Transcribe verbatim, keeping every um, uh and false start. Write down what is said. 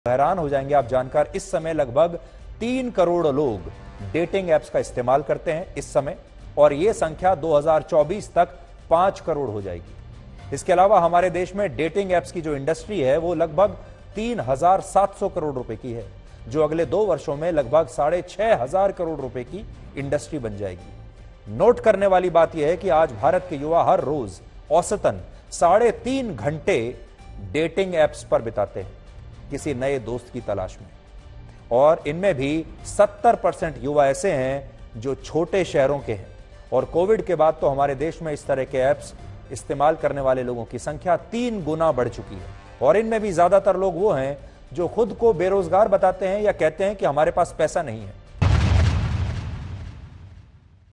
हैरान हो जाएंगे आप जानकर, इस समय लगभग तीन करोड़ लोग डेटिंग एप्स का इस्तेमाल करते हैं इस समय, और यह संख्या दो हज़ार चौबीस तक पांच करोड़ हो जाएगी। इसके अलावा हमारे देश में डेटिंग एप्स की जो इंडस्ट्री है वो लगभग तीन हजार सात सौ करोड़ रुपए की है, जो अगले दो वर्षों में लगभग साढ़े छह हजार करोड़ रुपए की इंडस्ट्री बन जाएगी। नोट करने वाली बात यह है कि आज भारत के युवा हर रोज औसतन साढ़े तीन घंटे डेटिंग एप्स पर बिताते हैं किसी नए दोस्त की तलाश में, और इनमें भी सत्तर परसेंट युवा ऐसे हैं जो छोटे शहरों के हैं। और कोविड के बाद तो हमारे देश में इस तरह के ऐप्स इस्तेमाल करने वाले लोगों की संख्या तीन गुना बढ़ चुकी है, और इनमें भी ज्यादातर लोग वो हैं जो खुद को बेरोजगार बताते हैं या कहते हैं कि हमारे पास पैसा नहीं है।